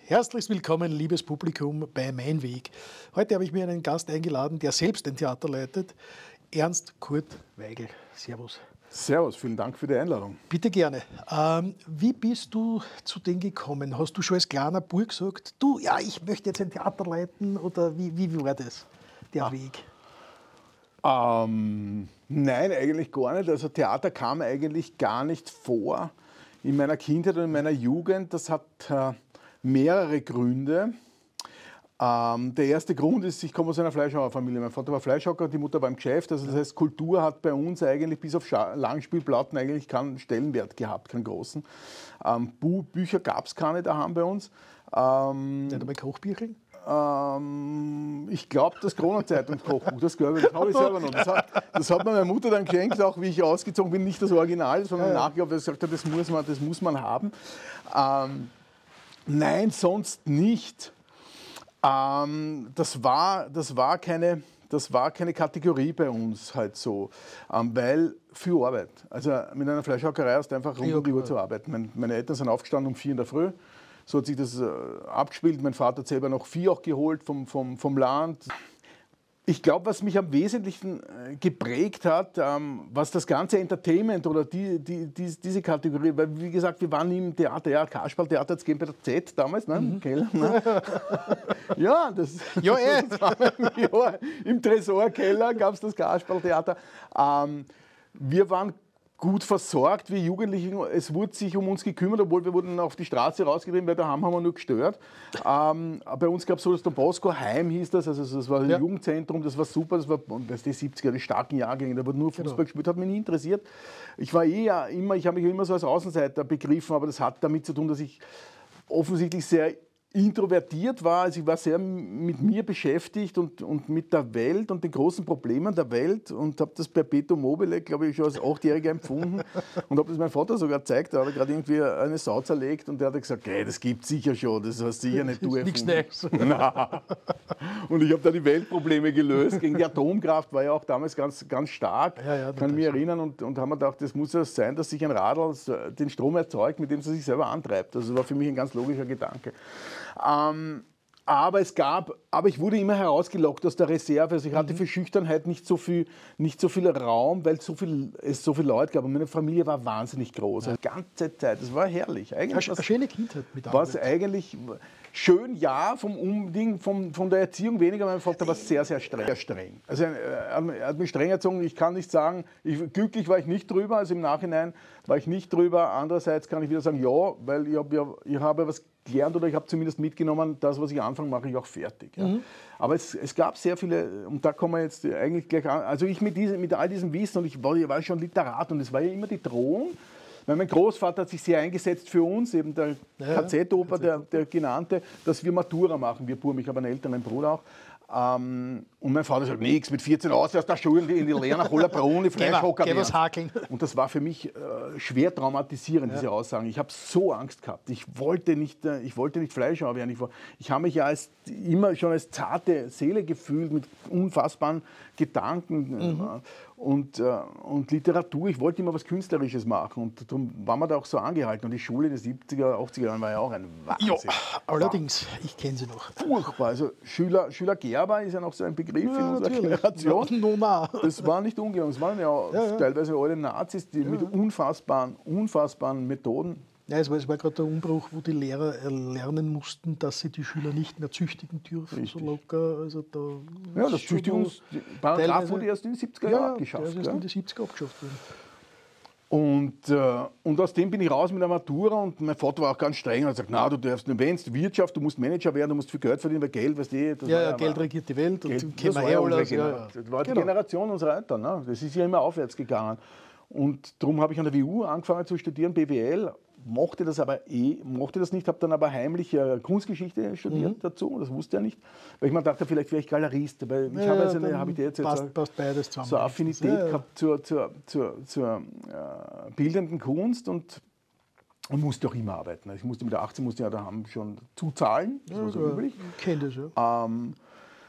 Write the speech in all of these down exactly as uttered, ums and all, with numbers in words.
Herzlich willkommen, liebes Publikum, bei Mein Weg. Heute habe ich mir einen Gast eingeladen, der selbst ein Theater leitet, Ernst Kurt Weigl. Servus. Servus, vielen Dank für die Einladung. Bitte gerne. Ähm, wie bist du zu denen gekommen? Hast du schon als kleiner Bub gesagt, du, ja, ich möchte jetzt ein Theater leiten? Oder wie, wie war das, der Weg? Ähm, nein, eigentlich gar nicht. Also Theater kam eigentlich gar nicht vor in meiner Kindheit und in meiner Jugend. Das hat äh, mehrere Gründe. Ähm, der erste Grund ist, ich komme aus einer Fleischhauerfamilie. Mein Vater war Fleischhauer, die Mutter beim Geschäft. Also das heißt, Kultur hat bei uns eigentlich bis auf Scha Langspielplatten eigentlich keinen Stellenwert gehabt, keinen großen. Ähm, Bü Bücher gab es keine daheim bei uns. Ähm, Nicht einmal Kochbücheln? Ähm, ich glaube, das Kronenzeitung-Kochbuch, das glaube ich, das habe ich selber noch. Das hat, das hat mir meine Mutter dann geschenkt, auch wie ich ausgezogen bin. Nicht das Original, sondern ja, ja. Nachher, weil sie gesagt hat, das muss man, das muss man haben. Ähm, nein, sonst nicht. Ähm, das war, das war keine, das war keine Kategorie bei uns halt so, ähm, weil viel Arbeit. Also mit einer Fleischhauerei hast du einfach rund um die Uhr zu arbeiten. Mein, meine Eltern sind aufgestanden um vier in der Früh. So hat sich das äh, abgespielt. Mein Vater hat selber noch Vieh auch geholt vom, vom, vom Land. Ich glaube, was mich am wesentlichen äh, geprägt hat, ähm, was das ganze Entertainment oder die, die, die, diese Kategorie, weil wie gesagt, wir waren nie im Theater, ja, Kasperl-Theater hat es gegeben bei der Z damals, ne? Mhm. Keller, ne? Ja, das, ja, eh. das war ja, im Tresorkeller gab es das Kasperl-Theater. Ähm, wir waren gut versorgt, wir Jugendlichen. Es wurde sich um uns gekümmert, obwohl wir wurden auf die Straße rausgetrieben, weil daheim haben wir nur gestört. Ähm, bei uns gab es so das Don Bosco Heim, hieß das, also das war ein ja. Jugendzentrum, das war super, das war die siebziger, die starken Jahrgänge, da wurde nur Fußball genau. gespielt, hat mich nie interessiert. Ich war eh ja immer, ich habe mich immer so als Außenseiter begriffen, aber das hat damit zu tun, dass ich offensichtlich sehr introvertiert war, also ich war sehr mit mir beschäftigt und, und mit der Welt und den großen Problemen der Welt und habe das Perpetuum mobile, glaube ich, schon als Achtjähriger empfunden und habe das meinem Vater sogar gezeigt, da hat er gerade irgendwie eine Sau zerlegt und der hat gesagt, hey, das gibt es sicher schon, das hast sicher nicht du erfunden. Nichts Und ich habe da die Weltprobleme gelöst, gegen die Atomkraft war ja auch damals ganz, ganz stark, ja, ja, kann mich erinnern und, und haben mir gedacht, das muss ja sein, dass sich ein Radl den Strom erzeugt, mit dem es sich selber antreibt. Also das war für mich ein ganz logischer Gedanke. Ähm, aber es gab, aber ich wurde immer herausgelockt aus der Reserve. Also ich hatte für Schüchternheit nicht so viel, nicht so viel Raum, weil so viel, es so viele Leute gab. Und meine Familie war wahnsinnig groß. Also die ganze Zeit. Das war herrlich. Eigentlich eine schöne Kindheit mit Arbeit. Was eigentlich schön, ja, vom Umding, vom, von der Erziehung weniger. Mein Vater war sehr, sehr streng. Sehr streng. Also er hat mich streng erzogen. Ich kann nicht sagen, ich, glücklich war ich nicht drüber. Also im Nachhinein war ich nicht drüber. Andererseits kann ich wieder sagen, ja, weil ich, hab, ja, ich habe was gelernt oder ich habe zumindest mitgenommen, das, was ich anfange, mache ich auch fertig. Ja. Mhm. Aber es, es gab sehr viele, und da kommen wir jetzt eigentlich gleich an, also ich mit, diese, mit all diesem Wissen, und ich war, ich war schon Literat, und es war ja immer die Drohung, weil mein Großvater hat sich sehr eingesetzt für uns, eben der ja, K Z-Oper, der, der genannte, dass wir Matura machen, wir Buben, ich habe einen älteren Bruder auch. Ähm, und mein Vater sagt, nichts, mit vierzehn aus aus der Schule in die Lehre nach Hollabrunn, Fleischhocker werden. Und das war für mich äh, schwer traumatisierend, ja. diese Aussagen. Ich habe so Angst gehabt. Ich wollte nicht, äh, ich wollte nicht Fleischhauer werden. Ich, ich habe mich ja als, immer schon als zarte Seele gefühlt, mit unfassbaren Gedanken. Mhm. Äh, und, äh, und Literatur, ich wollte immer was Künstlerisches machen. Und darum war man da auch so angehalten. Und die Schule in den siebziger, achtziger Jahren war ja auch ein Wahnsinn. Ja, allerdings, ich kenne sie noch. Furchtbar. Also Schüler, Schüler Gerber ist ja noch so ein Begriff ja, in unserer natürlich. Generation. Ja, das war nicht ungelungen. Es waren ja, ja, ja. teilweise alle Nazis, die ja. mit unfassbaren, unfassbaren Methoden. Ja, es war, es war gerade der Umbruch, wo die Lehrer lernen mussten, dass sie die Schüler nicht mehr züchtigen dürfen, Richtig. so locker. Also da ja, das Züchtigungsparagraf wurde erst in den siebziger Jahren ja, abgeschafft. Ja, ist erst in den siebziger abgeschafft worden. Und, äh, und aus dem bin ich raus mit der Matura und mein Vater war auch ganz streng und hat gesagt, na, du darfst nicht, wenn du Wirtschaft, du musst Manager werden, du musst viel Geld verdienen, weil Geld, weißt du, das ja, war ja, Geld regiert die Welt Geld, und das war, ja alles, ja, ja. das war die genau. Generation unserer Eltern, ne? Das ist ja immer aufwärts gegangen. Und darum habe ich an der W U angefangen zu studieren, B W L, mochte das aber eh, mochte das nicht, habe dann aber heimlich äh, Kunstgeschichte studiert mhm. dazu, das wusste er nicht, weil ich mir dachte, vielleicht wäre ich Galerist, weil ich ja, habe also eine, habe ich jetzt passt, so, passt beides zusammen. so Affinität ja, ja. gehabt zur, zur, zur, zur äh, bildenden Kunst und, und musste auch immer arbeiten. Ich musste mit der achtzehn musste ja daheim schon zuzahlen, das ja, war so ja, üblich. Ich kenne das, ja. Ähm,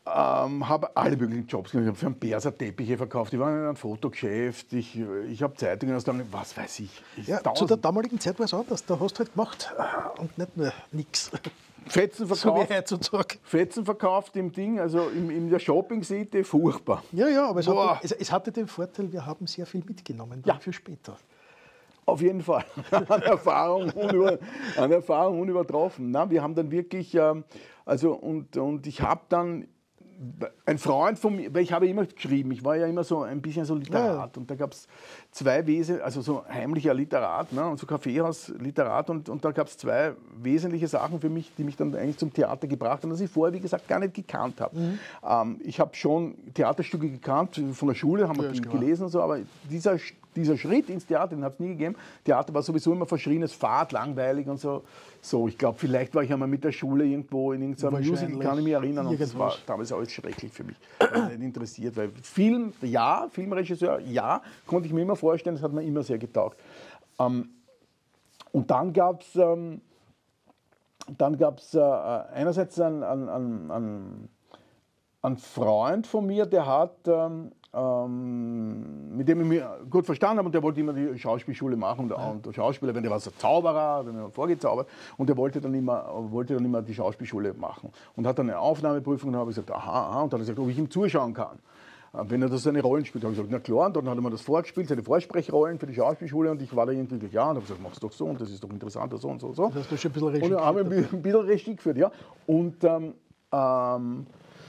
Ähm, habe alle möglichen Jobs gemacht. Ich habe für einen Perser Teppiche verkauft, ich war in einem Fotogeschäft, ich, ich habe Zeitungen aus der, was weiß ich. ich Ja, zu der damaligen Zeit war es anders. Da hast du halt gemacht und nicht nur nichts. Fetzen So verkauft, wie heutzutage. Fetzen verkauft im Ding, also in, in der Shopping-Seite, furchtbar. Ja, ja, aber es Boah. hatte, es, es hatte den Vorteil, wir haben sehr viel mitgenommen Ja. für später. Auf jeden Fall. An Erfahrung, unüber, an Erfahrung unübertroffen. Na, wir haben dann wirklich, ähm, also und, und ich habe dann, ein Freund von mir, weil ich habe immer geschrieben, ich war ja immer so ein bisschen so Literat. Ja. Und da gab es zwei Wesen, also so heimlicher Literat, ne, und so Kaffeehaus-Literat. Und, und da gab es zwei wesentliche Sachen für mich, die mich dann eigentlich zum Theater gebracht haben, das ich vorher, wie gesagt, gar nicht gekannt habe. Mhm. Ähm, ich habe schon Theaterstücke gekannt, von der Schule haben wir ja, gelesen und so, aber dieser Dieser Schritt ins Theater, den hat es nie gegeben. Theater war sowieso immer verschrienes Fahrt, langweilig und so. So, ich glaube, vielleicht war ich einmal mit der Schule irgendwo in irgendeinem Musical, kann ich mich erinnern. Und das war damals alles schrecklich für mich. War nicht interessiert, weil Film, ja, Filmregisseur, ja, konnte ich mir immer vorstellen, das hat mir immer sehr getaugt. Ähm, und dann gab es ähm, dann gab's, äh, einerseits einen, einen, einen, einen Freund von mir, der hat... Ähm, Ähm, mit dem ich mich gut verstanden habe, und der wollte immer die Schauspielschule machen und, ja. und der Schauspieler, wenn der war so Zauberer, wenn er vorgezaubert, und der wollte dann immer, wollte dann immer die Schauspielschule machen und hat dann eine Aufnahmeprüfung und habe ich gesagt, aha, aha, und dann hat er gesagt, ob ich ihm zuschauen kann, wenn er das seine Rollen spielt. Da habe ich gesagt, na klar, und dann hat er mir das vorgespielt, seine Vorsprechrollen für die Schauspielschule, und ich war da irgendwie, ja, und habe gesagt, mach's doch so, und das ist doch interessanter, so und so und so. Das hast du schon ein bisschen Regie geführt. Und dann haben wir ein bisschen Regie geführt, ja. Und ähm, ähm,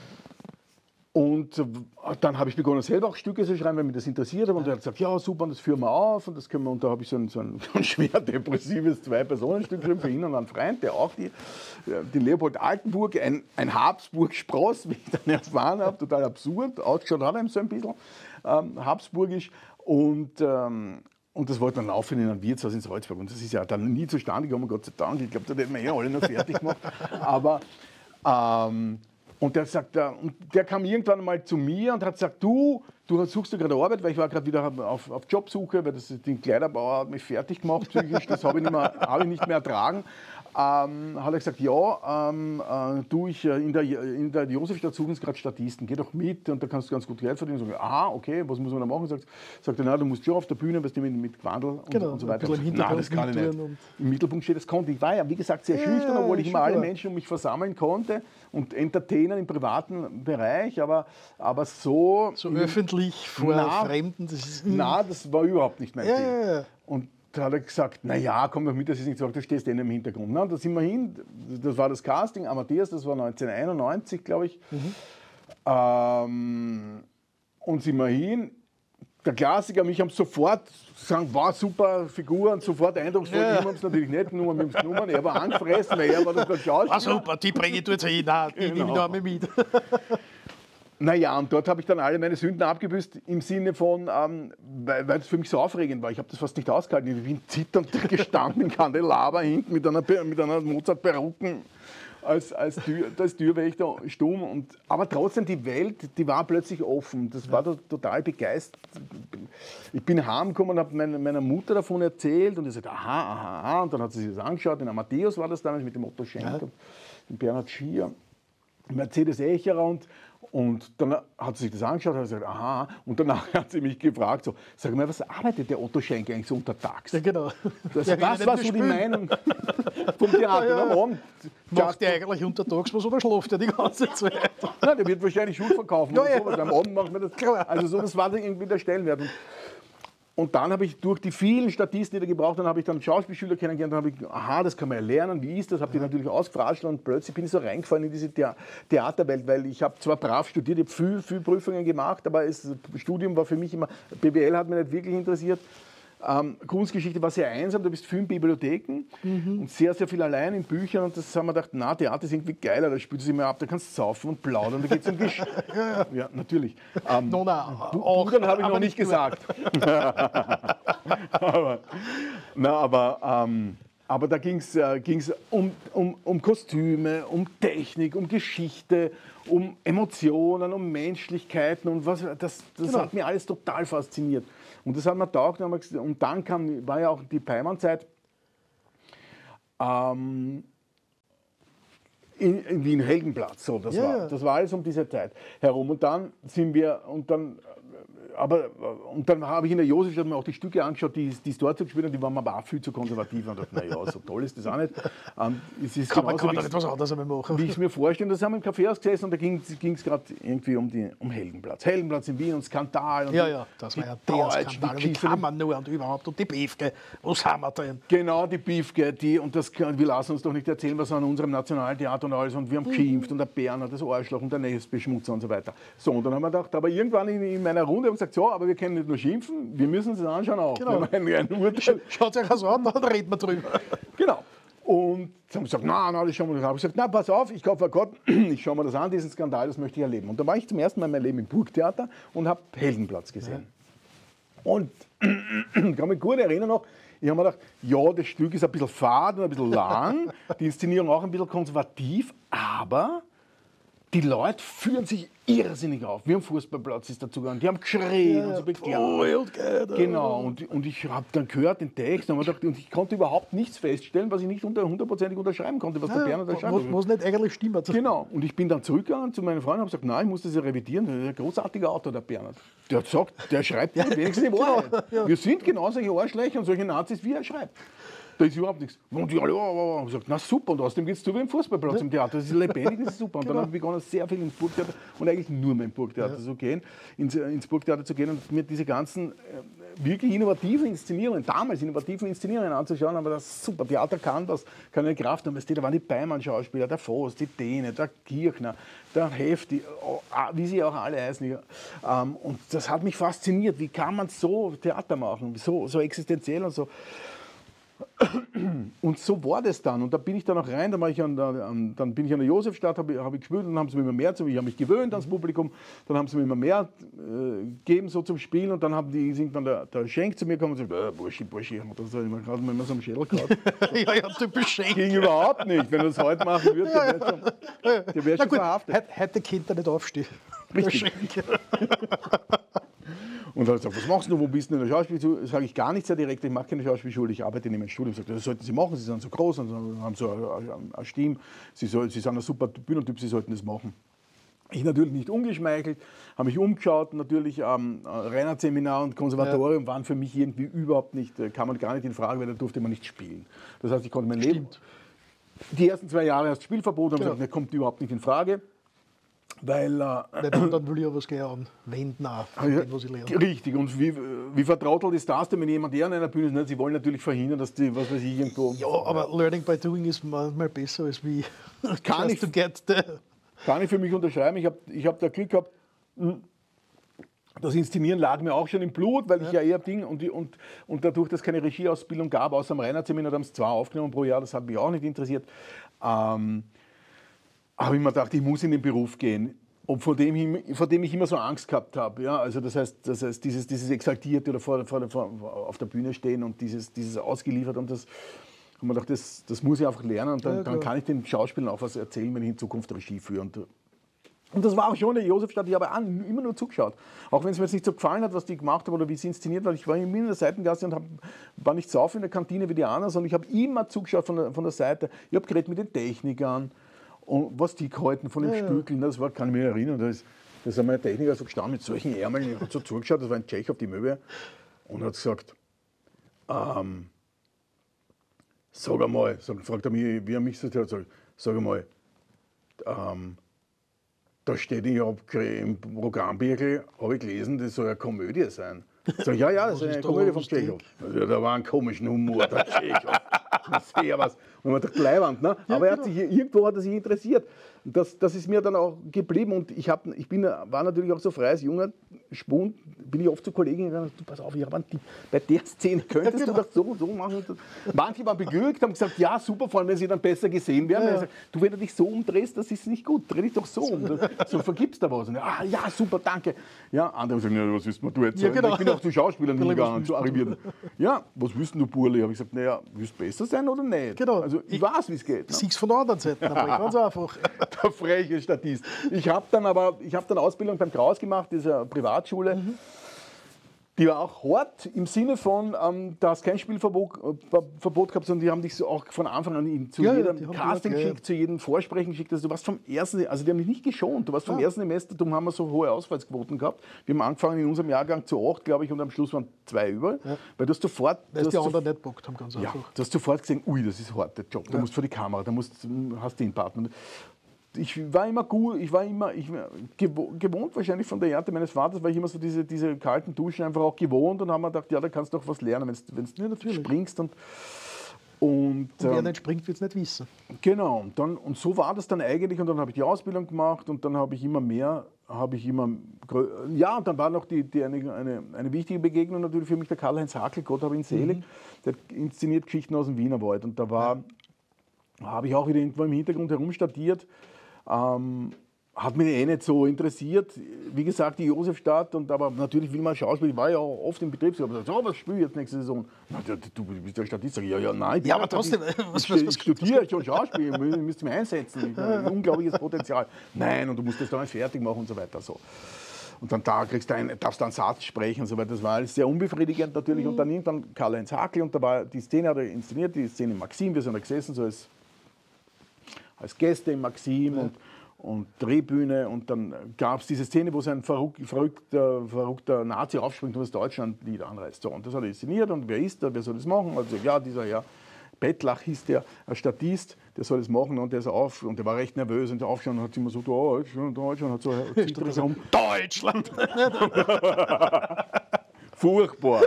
Und dann habe ich begonnen, selber auch Stücke zu schreiben, weil mich das interessiert hat. Und er hat gesagt, ja super, und das führen wir auf. Und, das können wir, und da habe ich so ein, so ein schwer depressives Zwei-Personen-Stück geschrieben für ihn und einen Freund, der auch die, den Leopold Altenburg, ein, ein Habsburg-Spross, wie ich dann erfahren habe, total absurd, ausgeschaut hat er ihm so ein bisschen, ähm, habsburgisch. Und, ähm, und das wollte dann laufen in einem Wirtshaus in Salzburg. Und das ist ja dann nie zustande gekommen, Gott sei Dank. Ich glaube, da hätten wir eh alle noch fertig gemacht. Aber... Ähm, Und der, sagt, und der kam irgendwann mal zu mir und hat gesagt, du, du suchst du gerade Arbeit, weil ich war gerade wieder auf, auf Jobsuche, weil das, den Kleiderbauer hat mich fertig gemacht psychisch, das habe ich, hab ich nicht mehr ertragen. Ähm, hat er gesagt, ja, ähm, äh, du, ich, in der, in der Josefstadt suchen sie gerade Statisten, geh doch mit und da kannst du ganz gut Geld verdienen. Und so, aha, okay, was muss man da machen? Sagt, sagt er, na, du musst schon auf der Bühne, weißt du, mit, mit Quandl und, genau, und so weiter. Ein im Nein, das kann ich nicht. Im Mittelpunkt steht, das konnte ich. Ich war ja, wie gesagt, sehr ja, schüchtern, obwohl ich immer alle Menschen um mich versammeln konnte und entertainen im privaten Bereich, aber, aber so... So öffentlich vor na, Fremden, das ist... Nein, das war überhaupt nicht mein ja, Ziel. ja, ja. Und da hat er gesagt, na ja, komm doch mit, das ist nicht so, du stehst denn im Hintergrund. Na, da sind wir hin, das war das Casting, Amadeus, das war neunzehnhunderteinundneunzig, glaube ich. Mhm. Ähm, und sind wir hin. Der Klassiker, mich haben sofort gesagt, war super Figur und sofort eindrucksvoll. Ja. Wir haben es natürlich nicht genommen, wir haben es genommen. Er war angefressen, weil er war doch der Schauspieler. Ah, super, die bringe ich jetzt hin, nein, die genau. nehme ich noch einmal mit. Naja, und dort habe ich dann alle meine Sünden abgebüßt, im Sinne von, ähm, weil, weil das für mich so aufregend war. Ich habe das fast nicht ausgehalten. Ich bin zitternd gestanden in Kandelaber hinten mit einer, mit einer Mozart-Perücken als, als, Tür, als Türwächter stumm. Und, aber trotzdem, die Welt, die war plötzlich offen. Das war da, total begeistert. Ich bin heimgekommen und habe meine, meiner Mutter davon erzählt und sie sagt, aha, aha, aha. Und dann hat sie sich das angeschaut. In Amadeus war das damals mit dem Otto Schenk ja. und dem Bernhard Schier, Mercedes Echerer und Und dann hat sie sich das angeschaut und hat gesagt, aha. Und danach hat sie mich gefragt, so, sag mal, was arbeitet der Otto Schenk eigentlich so untertags? Ja, genau. Das, ja, was war so die Meinung vom Theater? Ja, ja. Am macht der eigentlich untertags was oder schläft der die ganze Zeit? Nein, der wird wahrscheinlich Schuhe verkaufen. Ja, ja. Sowas. Am Abend macht man das. Also so, das war dann irgendwie der Stellenwert. Und, und dann habe ich durch die vielen Statisten, die da gebraucht haben, habe ich dann Schauspielschüler kennengelernt. Dann habe ich, aha, das kann man ja lernen, wie ist das? Habe die natürlich ausgefrascht und plötzlich bin ich so reingefallen in diese Thea- Theaterwelt, weil ich habe zwar brav studiert, ich habe viel, viel Prüfungen gemacht, aber das Studium war für mich immer, B W L hat mich nicht wirklich interessiert. Ähm, Kunstgeschichte war sehr einsam, du bist viel in Bibliotheken mhm. und sehr, sehr viel allein in Büchern und das haben wir gedacht, na, Theater ist irgendwie geiler, da spielst du sich mal ab, da kannst du saufen und plaudern, da geht es um Geschichte. ja, ja, natürlich. Ähm, no, na, auch, dann habe ich noch nicht gesagt. aber, na, aber, ähm, aber da ging es äh, um, um, um Kostüme, um Technik, um Geschichte, um Emotionen, um Menschlichkeiten und was, das, das genau. hat mich alles total fasziniert. Und das hat mir taugt. Und dann kam, war ja auch die Peimann-Zeit. Ähm, in, in Wien, Heldenplatz, so, das, Ja, war, ja. das war alles um diese Zeit herum. Und dann sind wir, und dann, aber, und dann habe ich in der Josefstadt mir auch die Stücke angeschaut, die, die es dort so gespielt haben, die waren mir aber auch viel zu konservativ. Und dachte, naja, so toll ist das auch nicht. Ähm, es ist Kann man, kann genauso, man da wie nicht was anderes einmal machen? wie ich es mir vorstelle. Da sind wir im Kaffeehaus gesessen und da ging es gerade irgendwie um, die, um Heldenplatz. Heldenplatz in Wien und Skandal. Und Ja, die- ja, das die war ja der Deutschen, Skandal. die Wie Kiefer- kann man nur und überhaupt? Und die Beefke, was haben wir denn? Genau, die Beefke, die, und das, wir lassen uns doch nicht erzählen, was an unserem Nationaltheater und alles, und wir haben geschimpft und der Bernhard, das Arschloch und der Nestbeschmutzer und so weiter. So, und dann haben wir gedacht, aber irgendwann in, in meiner Runde haben wir gesagt, so, aber wir können nicht nur schimpfen, wir müssen uns das anschauen auch. Genau. Wir haben ein, ein Urteil. Schaut euch das an, dann reden wir drüber. Genau. Und dann haben wir gesagt, na, na, das schauen wir das an. Ich gesagt, na, pass auf, ich glaube, Gott, ich schaue mir das an, diesen Skandal, das möchte ich erleben. Und da war ich zum ersten Mal in meinem Leben im Burgtheater und habe Heldenplatz gesehen. Und ich kann mich gut erinnern noch, ich habe mir gedacht, ja, das Stück ist ein bisschen fad und ein bisschen lang, die Inszenierung auch ein bisschen konservativ, aber die Leute führen sich irrsinnig auf. Wie am Fußballplatz ist dazu gegangen. Die haben geschrien und so beklagen. Genau, und, und ich habe dann gehört den Text und, gedacht, und ich konnte überhaupt nichts feststellen, was ich nicht unter, hundertprozentig unterschreiben konnte, was der Bernhard da schreibt. Was nicht eigentlich stimmt. Genau, und ich bin dann zurückgegangen zu meinen Freunden und habe gesagt, nein, ich muss das ja revidieren. Das ist ein großartiger Autor, der Bernhard. Der sagt, der schreibt ja wenigstens die Wahrheit. Wir sind genau solche Arschlöcher und solche Nazis, wie er schreibt. Da ist überhaupt nichts. Und die alle, oh, oh, oh. Sagt, na super, und außerdem geht es so wie im Fußballplatz im Theater. Das ist lebendig, das ist super. Und dann habe ich begonnen, sehr viel ins Burgtheater und eigentlich nur mehr im Burgtheater zu gehen, ins, ins Burgtheater zu gehen und mir diese ganzen äh, wirklich innovativen Inszenierungen, damals innovativen Inszenierungen anzuschauen. Aber das super, Theater kann was, kann eine Kraft haben. Da waren die Beimann-Schauspieler, der Voss, die Däne, der Kirchner, der Hefti, oh, wie sie auch alle heißen. Ähm, und das hat mich fasziniert. Wie kann man so Theater machen, so, so existenziell und so. Und so war das dann. Und da bin ich dann auch rein, da war ich an der, an, dann bin ich an der Josefstadt, habe hab ich gespielt, und dann haben sie mir immer mehr zu, ich habe mich gewöhnt ans Publikum, dann haben sie mir immer mehr äh, gegeben so zum Spielen, und dann haben die, sind dann der, der Schenk zu mir gekommen und gesagt, äh, Burschi, Burschi, haben wir das immer gerade mal so am Schädel gehabt. Ja, ja, typisch Schenk. Ging überhaupt nicht. Wenn er das heute machen würde, der wäre schon, der wär Na schon gut, verhaftet. heute, heute kennt er nicht aufstehen. Der Richtig. Schenk. Und dann hat er gesagt, was machst du, wo bist du in der Schauspielschule? Sage ich gar nicht sehr direkt, ich mache keine Schauspielschule, ich arbeite in einem Studium. Sagt, das sollten Sie machen, Sie sind so groß und haben so ein Team, Sie, soll, Sie sind ein super Bühnentyp, Sie sollten das machen. Ich natürlich nicht ungeschmeichelt, habe mich umgeschaut, natürlich ähm, Reinhardt-Seminar und Konservatorium ja. waren für mich irgendwie überhaupt nicht, kann man gar nicht in Frage, weil da durfte man nicht spielen. Das heißt, ich konnte mein Leben, die ersten zwei Jahre erst Spielverbot, und genau. gesagt, das kommt überhaupt nicht in Frage. Weil, äh, Weil dann, dann will ich ja was gleich anwenden, auch, von ja, dem, was ich lerne. Richtig, und wie, wie vertrautelt ist das denn, wenn jemand der an einer Bühne ist? Ne? Sie wollen natürlich verhindern, dass die, was weiß ich, irgendwo... Ja, aber Learning by Doing ist manchmal besser als wie kann ich, to get the... Kann ich für mich unterschreiben. Ich habe ich hab da Glück gehabt, das Inszenieren lag mir auch schon im Blut, weil ja. ich ja eher Ding, und, und, und dadurch, dass es keine Regieausbildung gab, außer am Reinhardt-Seminar, da haben es zwei aufgenommen pro Jahr, das hat mich auch nicht interessiert, ähm, habe ich mir gedacht, ich muss in den Beruf gehen. Und vor dem, vor dem ich immer so Angst gehabt habe. Ja? Also das heißt, das heißt dieses, dieses Exaltierte oder vor, vor, vor, auf der Bühne stehen und dieses, dieses ausgeliefert. Und das habe mir gedacht, das, das muss ich einfach lernen. Und dann, ja, dann kann ich den Schauspielern auch was erzählen, wenn ich in Zukunft Regie führe. Und, und das war auch schon in der Josefstadt. Ich habe an, immer nur zugeschaut. Auch wenn es mir jetzt nicht so gefallen hat, was die gemacht haben oder wie sie inszeniert hat. Ich war immer in der Seitengasse und hab, war nicht so auf in der Kantine wie die anderen, sondern ich habe immer zugeschaut von der, von der Seite. Ich habe geredet mit den Technikern. Und was die gehalten von den ja, Stückeln, das war, kann ich mich erinnern, da ist, da ist einmal ein Techniker so gestanden mit solchen Ärmeln, er hat so zugeschaut, das war ein Tschech auf die Möwe, und hat gesagt, ähm, sag einmal, sag, fragt er mich, wie er mich so hat, sag, sag einmal, ähm, da steht im Programmbirkel, habe ich gelesen, das soll eine Komödie sein. Sag, ja, ja, das ist eine Komödie vom Tschechow. Ja, da war ein komischen Humor, der Tschechow. Sehr was. Und man dachte, Leihwand, ne? Ja, aber er hat genau. sich, irgendwo hat er sich interessiert. Und das, das ist mir dann auch geblieben. Und ich, hab, ich bin, war natürlich auch so frei als junger Spund, bin ich oft zu Kollegen gegangen, du, pass auf, ich habe einen Tipp. Bei der Szene könntest ja, genau. du das so, so machen. Manche waren beglückt, haben gesagt, ja, super, vor allem, wenn sie dann besser gesehen werden. Ja, ja. Gesagt, du, wenn du dich so umdrehst, das ist nicht gut, dreh dich doch so um. So vergibst du was. Und, ah, ja, super, danke. Ja, andere sagen, ja, was willst du jetzt? Ja, genau. Ich bin auch zu Schauspielern Burli, hingegangen, zu arrivieren. Ja, was willst du, Burli? Habe ich gesagt, naja, willst du besser sein oder nicht? Genau. Also ich, ich weiß, wie es geht. Ne? Sieh's von der anderen Seite, aber ganz einfach. Der freche Statist. Ich habe dann aber, ich habe dann Ausbildung beim Kraus gemacht, dieser Privatschule. Mhm. Die war auch hart im Sinne von, ähm, da hast kein Spielverbot äh, Verbot gehabt, sondern die haben dich so auch von Anfang an in, zu Ja, ja, jedem die haben Casting gesagt, ja, geschickt, zu jedem Vorsprechen geschickt. Also du warst vom ersten, also die haben dich nicht geschont. Du warst vom Ah. ersten Semester, darum haben wir so hohe Ausfallsquoten gehabt. Wir haben angefangen in unserem Jahrgang zu acht, glaube ich, und am Schluss waren zwei über. Ja. Weil du hast sofort. Weil du die hast anderen nicht bockt haben, ganz ja, einfach. du hast sofort gesehen, ui, das ist ein harter Job. Du Ja. musst vor die Kamera, du musst, hast den Partner. Ich war immer gut, ich war immer ich, gewohnt wahrscheinlich von der Ernte meines Vaters, weil ich immer so diese, diese kalten Duschen einfach auch gewohnt und haben mir gedacht, ja, da kannst du doch was lernen, wenn du Ja, natürlich. springst. Und, und, Und wer ähm, nicht springt, wird es nicht wissen. genau, und, dann, und so war das dann eigentlich und dann habe ich die Ausbildung gemacht und dann habe ich immer mehr, habe ich immer, grö- ja, und dann war noch die, die eine, eine, eine wichtige Begegnung natürlich für mich, der Karl-Heinz Hackl, Gott habe ihn selig, Mhm. der inszeniert Geschichten aus dem Wienerwald und da war, habe ich auch wieder irgendwo im Hintergrund herumstadiert. Ähm, hat mich eh nicht so interessiert. Wie gesagt, die Josefstadt, und aber natürlich will man Schauspiel. Ich war ja auch oft im Betrieb. Ich habe gesagt, so, was spiele ich jetzt nächste Saison? Na, du, du bist der Statist. Sag ich, ja, ja, nein. Ich Ja, bin aber trotzdem, Statist. was- ich, was- ich was- studiere schon Schauspiel, ich müsste mich einsetzen. Ich habe ein unglaubliches Potenzial. Nein, und du musst das dann fertig machen und so weiter. So. Und dann da kriegst du einen, darfst du einen Satz sprechen und so weiter. Das war alles sehr unbefriedigend natürlich. Und dann irgendwann Karl-Heinz Hackl und da war die Szene, hat er inszeniert, die Szene im Maxim. Wir sind da gesessen, so als, als Gäste im Maxim. Und, und Drehbühne und dann gab es diese Szene, wo so ein verrück, verrückter, verrückter Nazi aufspringt und das Deutschlandlied anreißt. So, und das hat er inszeniert und wer ist da, wer soll das machen? Also ja, dieser Herr Bettlach hieß der, ein Statist, der soll das machen und der ist auf und der war recht nervös und der aufgeschaut und hat immer so, Deutschland, Deutschland, hat so zieht er das rum. Deutschland! Furchtbar!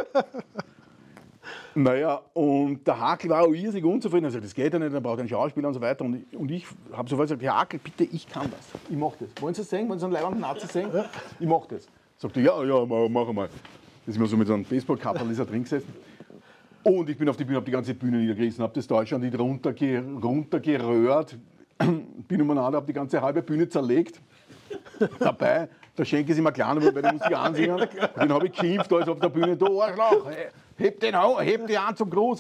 Naja, und der Hackl war auch riesig unzufrieden. Er sagt, das geht ja nicht, er braucht einen Schauspieler und so weiter. Und ich, und ich habe sofort gesagt, Herr Hackl, bitte, ich kann das. Ich mache das. Wollen Sie das sehen? Wollen Sie einen leibenden Nazi sehen? Ich mache das. Sagt er, ja, ja, mach mal. Das ist mir so mit so einem Baseballkappel ist er drin gesessen. Und ich bin auf die Bühne, habe die ganze Bühne niedergerissen, habe das Deutschland runterge runtergerührt, bin umeinander, habe die ganze halbe Bühne zerlegt. Dabei, der Schenk ist immer kleiner, weil die Musik ansingen. Den habe ich geschimpft, alles auf der Bühne, du Arschloch, heb den auf, heb die an zum Gruß.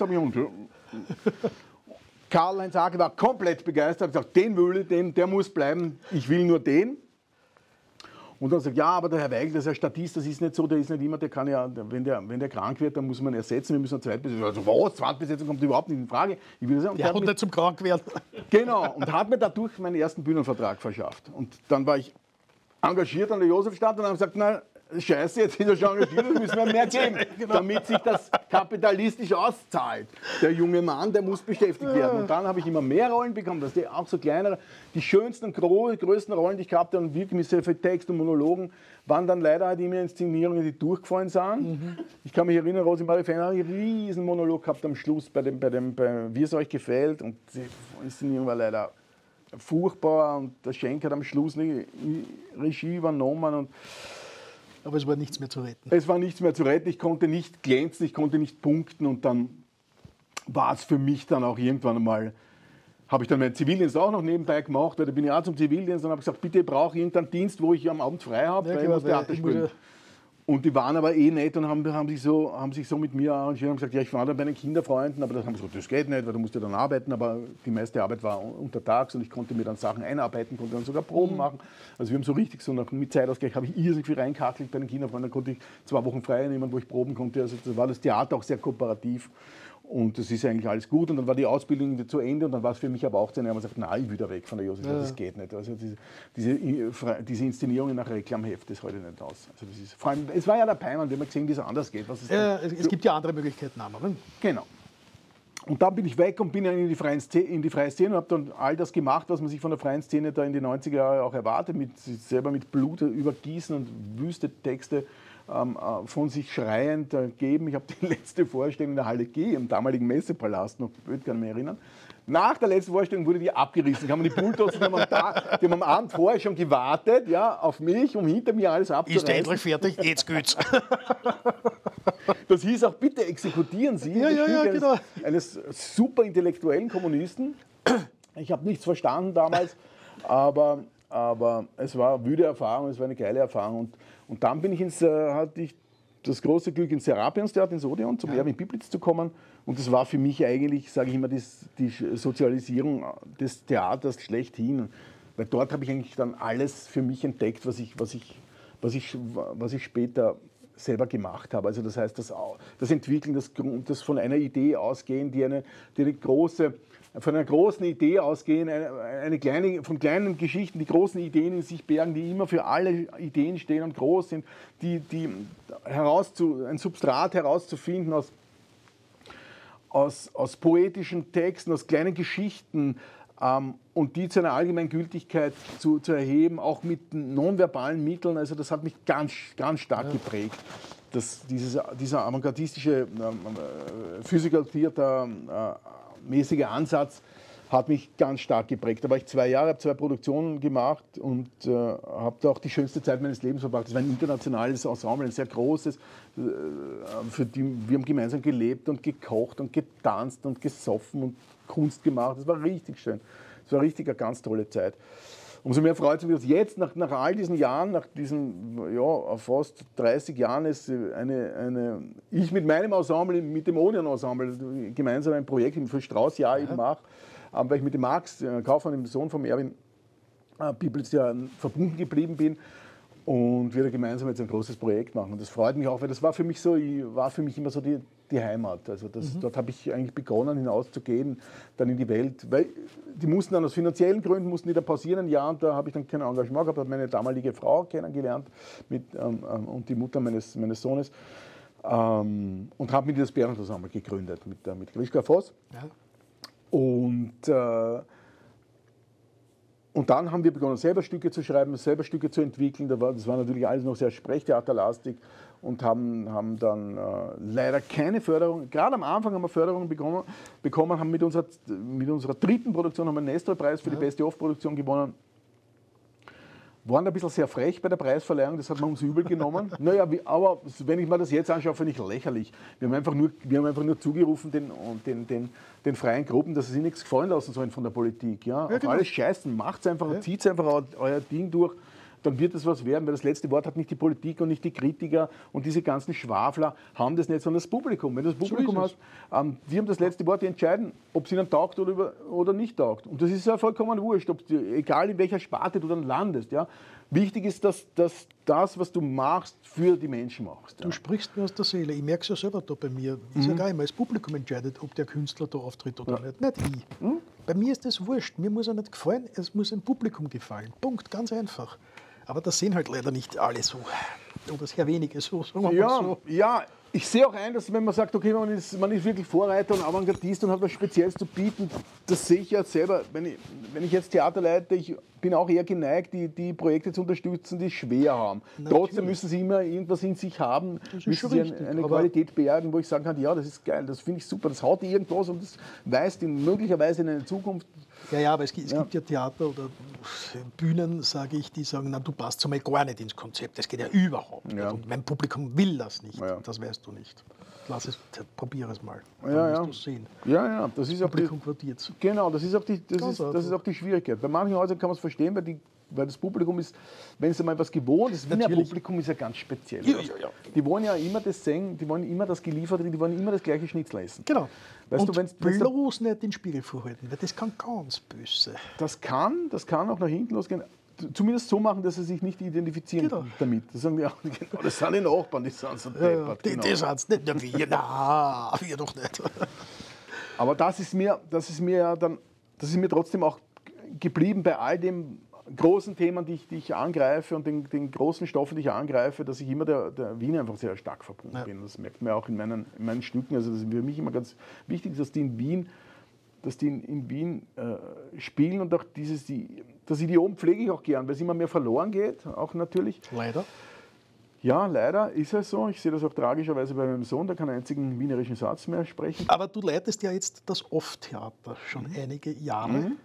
Karl-Heinz Hackl war komplett begeistert, hat gesagt, den will ich, den, der muss bleiben, ich will nur den. Und dann sagt, ja, aber der Herr Weigl, das ist ein Statist, das ist nicht so, der ist nicht immer, der kann ja, wenn der, wenn der krank wird, dann muss man ersetzen, wir müssen eine Zweitbesetzung. Also was, Zweitbesetzung kommt überhaupt nicht in Frage. Ich will das, und Ja, und mich, nicht zum krank werden. genau, und hat mir dadurch meinen ersten Bühnenvertrag verschafft. Und dann war ich engagiert an der Josefstadt und haben gesagt, na, Scheiße, jetzt ist er schon engagiert, das müssen wir mehr geben, damit sich das kapitalistisch auszahlt. Der junge Mann, der muss beschäftigt werden. Und dann habe ich immer mehr Rollen bekommen, dass die auch so kleinere, die schönsten, größten Rollen, die ich gehabt habe, und wirklich mit sehr viel Text und Monologen, waren dann leider halt immer Inszenierungen, die durchgefallen sind. Mhm. Ich kann mich erinnern, Rosi Marie Fein hat einen riesen Monolog gehabt am Schluss bei dem, bei dem, bei Wie es euch gefällt, und die Inszenierung war leider furchtbar und der Schenk hat am Schluss die Regie übernommen und Aber es war nichts mehr zu retten. es war nichts mehr zu retten, ich konnte nicht glänzen, ich konnte nicht punkten und dann war es für mich dann auch irgendwann einmal, habe ich dann meinen Zivildienst auch noch nebenbei gemacht, weil da bin ich auch zum Zivildienst und habe gesagt, bitte, ich brauche irgendeinen Dienst, wo ich am Abend frei habe, Ja, weil ich klar, muss Theater weil ich spielen. muss Und die waren aber eh nett und haben, haben, sich, so, haben sich so mit mir arrangiert und gesagt, ja, ich war dann bei den Kinderfreunden, aber das haben sie gesagt, das geht nicht, weil du musst ja dann arbeiten, aber die meiste Arbeit war untertags und ich konnte mir dann Sachen einarbeiten, konnte dann sogar Proben Mhm. machen. Also wir haben so richtig so nach, mit Zeitausgleich habe ich irrsinnig viel reinkachelt bei den Kinderfreunden, dann konnte ich zwei Wochen frei nehmen, wo ich proben konnte. Also da war das Theater auch sehr kooperativ. Und das ist eigentlich alles gut. Und dann war die Ausbildung zu Ende und dann war es für mich aber auch zu Ende. Und gesagt, nein, ich will da weg von der Josef, Ja. das geht nicht. Also diese, diese, diese Inszenierungen nach Reklamheft, das halte ich nicht aus. Also das ist, vor allem, es war ja der Peimann, wir haben gesehen, wie es anders geht. Was ist Ja, denn? es, es gibt ja andere Möglichkeiten, aber Genau. Und dann bin ich weg und bin dann in die, freien Szene, in die freie Szene und habe dann all das gemacht, was man sich von der freien Szene da in die neunziger Jahre auch erwartet, mit, selber mit Blut übergießen und wüste Texte ähm, von sich schreiend äh, geben. Ich habe die letzte Vorstellung in der Halle G im damaligen Messepalast, noch blöd, kann ich mich erinnern. Nach der letzten Vorstellung wurde die abgerissen. Haben die Bulldozer, die haben, am Tag, die haben am Abend vorher schon gewartet, ja, auf mich, um hinter mir alles abzureißen. ist endlich fertig, jetzt geht's. Das hieß auch, bitte exekutieren Sie Ja, das ja, Stück ja, eines, genau. eines super intellektuellen Kommunisten. Ich habe nichts verstanden damals, aber, aber es war eine wüde Erfahrung, es war eine geile Erfahrung. Und, und dann bin ich ins, äh, hatte ich das große Glück, ins Serapionstheater ins Odeon zum ja. Erwin Piplitz zu kommen. Und das war für mich eigentlich, sage ich immer, das, die Sozialisierung des Theaters schlechthin. Weil dort habe ich eigentlich dann alles für mich entdeckt, was ich, was ich, was ich, was ich später selber gemacht habe. Also das heißt, das, das Entwickeln, das, das von einer Idee ausgehen, die eine, die eine große, von einer großen Idee ausgehen, eine, eine kleine, von kleinen Geschichten, die großen Ideen in sich bergen, die immer für alle Ideen stehen und groß sind, die, die herauszu, ein Substrat herauszufinden aus, aus, aus poetischen Texten, aus kleinen Geschichten, ähm, und die zu einer allgemeinen Gültigkeit zu, zu erheben, auch mit nonverbalen Mitteln. Also das hat mich ganz, ganz stark ja. geprägt. Das, dieses, dieser avantgardistische, äh, physikalisierter, äh, mäßige Ansatz hat mich ganz stark geprägt. Da war ich zwei Jahre, habe zwei Produktionen gemacht und äh, habe da auch die schönste Zeit meines Lebens verbracht. Das war ein internationales Ensemble, ein sehr großes. Äh, für die, wir haben gemeinsam gelebt und gekocht und getanzt und gesoffen und Kunst gemacht. Das war richtig schön. Das war richtig eine ganz tolle Zeit. Umso mehr freut es mich, dass jetzt, nach, nach all diesen Jahren, nach diesen ja, fast dreißig Jahren, ist eine, eine, ich mit meinem Ensemble, mit dem Odeon-Ensemble, gemeinsam ein Projekt für Strauß-Jahr eben mache, weil ich mit dem Max Kaufmann, dem Sohn von Erwin Pieplitz, ja verbunden geblieben bin. Und wir da gemeinsam jetzt ein großes Projekt machen. Und das freut mich auch, weil das war für mich so, war für mich immer so die, die Heimat. Also das, mhm. dort habe ich eigentlich begonnen, hinauszugehen, dann in die Welt. Weil die mussten dann aus finanziellen Gründen mussten die dann pausieren ein Jahr und da habe ich dann kein Engagement gehabt, habe meine damalige Frau kennengelernt mit, ähm, und die Mutter meines, meines Sohnes ähm, und habe mit das Bärenensemble gegründet mit, äh, mit Grischka Voss. Ja. Und äh, Und dann haben wir begonnen, selber Stücke zu schreiben, selber Stücke zu entwickeln. Das war, das war natürlich alles noch sehr sprechtheaterlastig und haben, haben dann äh, leider keine Förderung. Gerade am Anfang haben wir Förderung bekommen, bekommen haben mit unserer, mit unserer dritten Produktion haben wir einen Nestor-Preis für ja. die beste Off-Produktion gewonnen. Waren ein bisschen sehr frech bei der Preisverleihung, das hat man uns übel genommen. Naja, wie, aber wenn ich mir das jetzt anschaue, finde ich lächerlich. Wir haben einfach nur, wir haben einfach nur zugerufen den, den, den, den freien Gruppen, dass sie sich nichts gefallen lassen sollen von der Politik. Ja? Ja, Auf genau. alles scheißen, macht es einfach, ja. zieht es einfach euer Ding durch. Dann wird es was werden, weil das letzte Wort hat nicht die Politik und nicht die Kritiker und diese ganzen Schwafler haben das nicht, sondern das Publikum. Wenn du das Publikum so hast, ähm, die haben das letzte Wort, die entscheiden, ob es ihnen taugt oder, oder nicht taugt. Und das ist ja vollkommen wurscht, ob die, egal in welcher Sparte du dann landest. Ja. Wichtig ist, dass, dass das, was du machst, für die Menschen machst. Ja. Du sprichst mir aus der Seele. Ich merke es ja selber da bei mir. Es ist mhm. ja gar immer, das Publikum entscheidet, ob der Künstler da auftritt oder ja. nicht. Nicht ich. Mhm. Bei mir ist das wurscht. Mir muss er nicht gefallen, es muss dem Publikum gefallen. Punkt, ganz einfach. Aber das sehen halt leider nicht alle so. Oder sehr wenige so, sagen wir ja, mal so. Ja, ich sehe auch ein, dass wenn man sagt, okay, man ist, man ist wirklich Vorreiter und Avantgardist und hat was Spezielles zu bieten, das sehe ich ja selber. Wenn ich, wenn ich jetzt Theater leite, ich bin auch eher geneigt, die, die Projekte zu unterstützen, die es schwer haben. Natürlich. Trotzdem müssen sie immer irgendwas in sich haben, müssen sie richtig, eine Qualität bergen, wo ich sagen kann, ja, das ist geil, das finde ich super, das haut irgendwas und das weist in, möglicherweise in eine Zukunft. Ja, ja, aber es gibt, es ja. gibt ja Theater oder Bühnen, sage ich, die sagen, na, du passt so mal gar nicht ins Konzept, das geht ja überhaupt ja. nicht und mein Publikum will das nicht, ja. das weißt du nicht. Lass es, probier es mal, dann ja, wirst ja. du sehen. Ja, ja, das ist das auch die, Publikum quotiert. Genau, das ist auch die, das ist, das ist auch die Schwierigkeit. Bei manchen Häusern kann man es verstehen, weil, die, weil das Publikum ist, wenn es einmal was gewohnt ist, das Wiener Publikum ist ja ganz speziell. Ja, ja, ja. Die wollen ja immer das sehen, die wollen immer das geliefert, die wollen immer das gleiche Schnitzel essen. Genau. Weißt und du, wenn's, bloß nicht den Spiegel vorhalten, weil das kann ganz böse. Das kann, das kann auch nach hinten losgehen. Zumindest so machen, dass sie sich nicht identifizieren genau. damit. Das sagen die auch, genau, das sind die Nachbarn, die sind so deppert. Ja, die, genau. die sind es nicht, wir, na, wir doch nicht. Aber das ist mir, das ist mir ja dann, das ist mir trotzdem auch geblieben bei all den großen Themen, die ich, die ich angreife und den, den großen Stoffen, die ich angreife, dass ich immer der, der Wien einfach sehr stark verbunden ja. bin. Das merkt man auch in meinen, in meinen Stücken. Also das ist für mich immer ganz wichtig, dass die in Wien dass die in, in Wien äh, spielen und auch dieses, die, das Idiom pflege ich auch gern, weil es immer mehr verloren geht, auch natürlich. Leider. Ja, leider ist es so. Ich sehe das auch tragischerweise bei meinem Sohn, der keinen einzigen wienerischen Satz mehr sprechen. Aber du leitest ja jetzt das Off-Theater schon mhm. einige Jahre. Mhm.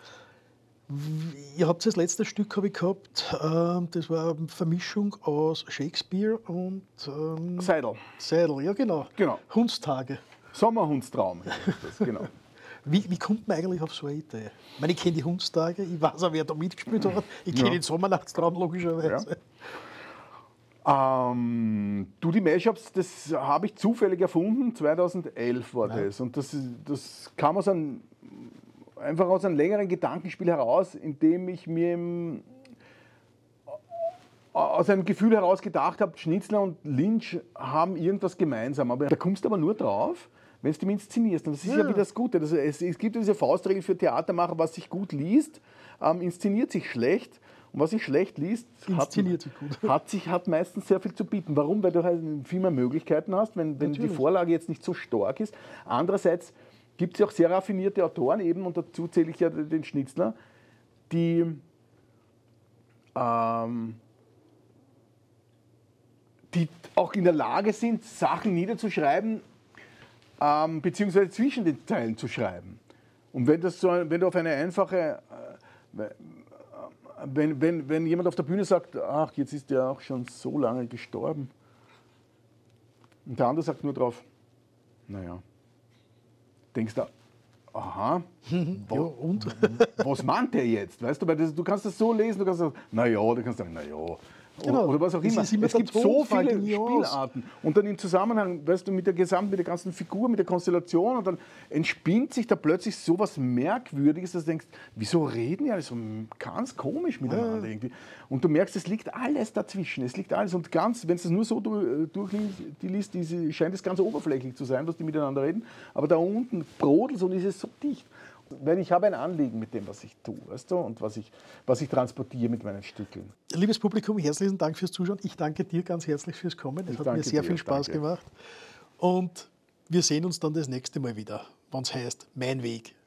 Ihr habt das letzte Stück habe ich gehabt, äh, das war eine Vermischung aus Shakespeare und ähm, Seidel. Seidel, ja genau. genau. Hundstage. Sommerhundstraum, das, genau. Wie, wie kommt man eigentlich auf so eine Idee? Ich meine, ich kenne die Hundstage, ich weiß auch, wer da mitgespielt hat. Ich kenne ja. den Sommernachtstraum logischerweise. Ja. Ähm, du, die Mashups, das habe ich zufällig erfunden, zweitausendelf war ja. das. Und das, das kam aus einem, einfach aus einem längeren Gedankenspiel heraus, in dem ich mir im, aus einem Gefühl heraus gedacht habe, Schnitzler und Lynch haben irgendwas gemeinsam. Aber da kommst du aber nur drauf, wenn du ihn inszenierst. Und das ist ja, ja wieder das Gute. Also es, es gibt diese Faustregel für Theatermacher, was sich gut liest, ähm, inszeniert sich schlecht. Und was sich schlecht liest, hat, sich gut. Hat, sich, hat meistens sehr viel zu bieten. Warum? Weil du halt viel mehr Möglichkeiten hast, wenn, wenn die Vorlage jetzt nicht so stark ist. Andererseits gibt es ja auch sehr raffinierte Autoren, eben, und dazu zähle ich ja den Schnitzler, die, ähm, die auch in der Lage sind, Sachen niederzuschreiben, ähm, beziehungsweise zwischen den Zeilen zu schreiben. Und wenn, das so, wenn du auf eine einfache... Äh, Wenn, wenn, wenn jemand auf der Bühne sagt, ach, jetzt ist der auch schon so lange gestorben, und der andere sagt nur drauf, naja, denkst du, aha, wo, ja, und? Was meint der jetzt? Weißt du, weil das, du kannst das so lesen, du kannst sagen, naja, du kannst sagen, naja. Genau. Oder was auch immer. immer es gibt so viele Spielarten. Und dann im Zusammenhang, weißt du, mit der gesamten, mit der ganzen Figur, mit der Konstellation, und dann entspinnt sich da plötzlich so was Merkwürdiges, dass du denkst, wieso reden die alle so ganz komisch miteinander ja. irgendwie? Und du merkst, es liegt alles dazwischen. Es liegt alles. Und ganz, wenn du es nur so durchliest, die scheint es ganz oberflächlich zu sein, was die miteinander reden. Aber da unten brodelt es und ist es so dicht. Weil ich habe ein Anliegen mit dem, was ich tue, weißt du, und was ich, was ich transportiere mit meinen Stückeln. Liebes Publikum, herzlichen Dank fürs Zuschauen. Ich danke dir ganz herzlich fürs Kommen. Es hat mir sehr dir, viel Spaß danke. gemacht. Und wir sehen uns dann das nächste Mal wieder, wenn es heißt, mein Weg.